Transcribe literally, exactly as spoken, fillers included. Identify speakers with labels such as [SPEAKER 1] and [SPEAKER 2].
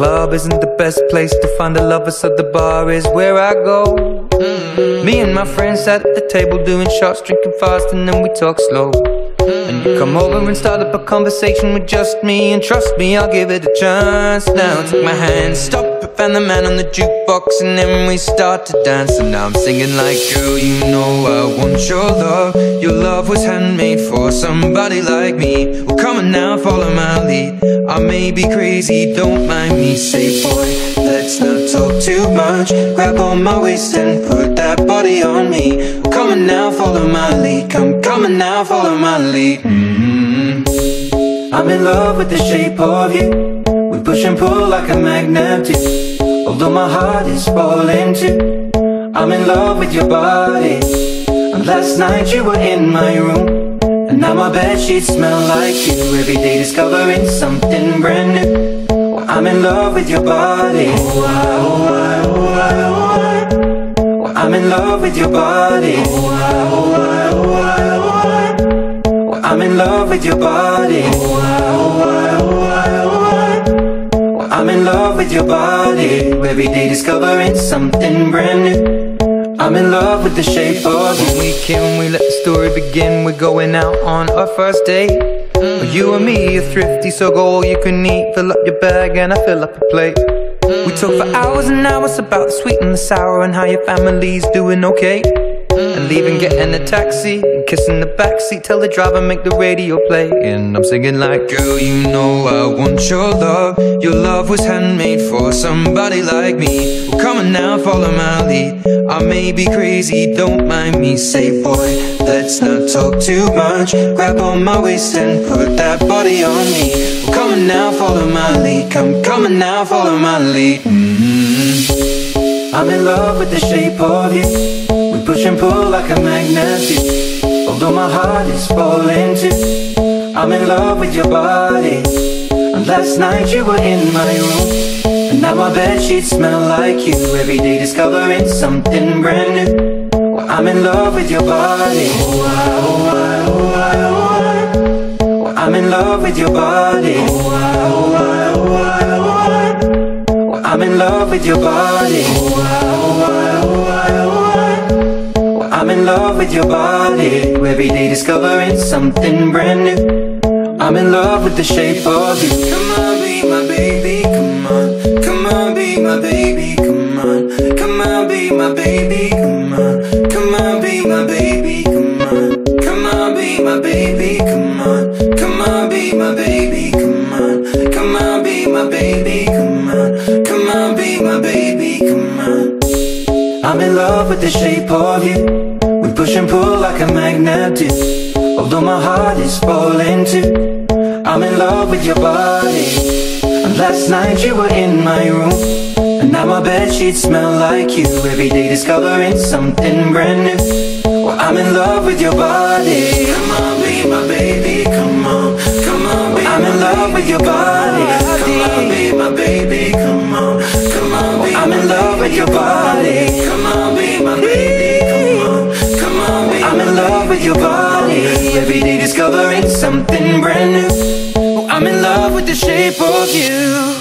[SPEAKER 1] club isn't the best place to find a lover, so the bar is where I go. Mm-hmm. Me and my friends sat at the table doing shots, drinking fast, and then we talk slow. Mm-hmm. And you come over and start up a conversation with just me, and trust me, I'll give it a chance. Now take my hand, stop it, find the man on the jukebox, and then we start to dance. And now I'm singing like, girl, you know I want your love. Your love was handmade for somebody like me. Well, come on now, follow my lead. I may be crazy, don't mind me. Say, boy, let's not talk too much. Grab on my waist and put that body on me. Well, come on now, follow my lead. Come, come on now, follow my lead. Mm-hmm. I'm in love with the shape of you. We push and pull like a magnet do. Although my heart is falling too, I'm in love with your body. And last night you were in my room, and now my bedsheets smell like you. Every day discovering something brand new. Well, I'm in love with your body. Oh, I, oh, I, oh, I, oh, I. Well, I'm in love with your body. Oh, I, oh, I, oh, I, oh, I. Well, I'm in love with your body. Oh, I, oh, I, oh, I, oh, I. Well, I'm in love with your body. Every day discovering something brand new. I'm in love with the shape of you. When we can, we let the story begin. We're going out on our first date. Mm-hmm. You and me are thrifty, so go all you can eat. Fill up your bag and I fill up a plate. Mm-hmm. We talk for hours and hours about the sweet and the sour, and how your family's doing okay. Mm-hmm. And leaving, getting a taxi, and kissing the backseat, tell the driver make the radio play. And I'm singing like, girl, you know I want your love. Your love was handmade for somebody like me. Well, come on now, follow my lead. I may be crazy, don't mind me. Say, boy, let's not talk too much. Grab on my waist and put that body on me. Well, come on now, follow my lead. Come, come on now, follow my lead. Mm-hmm. I'm in love with the shape of you. We push and pull like a magnet do. Although my heart is falling too, I'm in love with your body. And last night you were in my room, and now my bedsheets smell like you. Every day discovering something brand new. Well, I'm in love with your body. Oh, I, oh, I, oh, I, oh, I. Well, I'm in love with your body. Oh, I, oh, I, oh, I, oh, I. Well, I'm in love with your body. Oh, I, oh, I, oh, I, oh, I. Well, I'm in love with your body. Every day discovering something brand new. I'm in love with the shape of you. Come on, be my baby, come on. Come on, be my baby, come on. Come on, be my baby, come on. Come on, be my baby, come on. Come on, be my baby, come on. Come on, be my baby, come on. Come on, be my baby, come on. Come on, be my baby, come on. I'm in love with the shape of you. We push and pull like a magnet do. Although my heart is falling too, I'm in love with your body. And last night you were in my room, and now my bedsheets smell like you. Every day discovering something brand new. Well, I'm in love with your body. Come on, be my baby, come on. Come on, be I'm in love with your body. Come on, be my baby, come on. Come on, be I'm in love with your body. Come on, be my baby, come on. Come on, be I'm in love with your body. Every day discovering something brand new. I'm in love with the shape of you.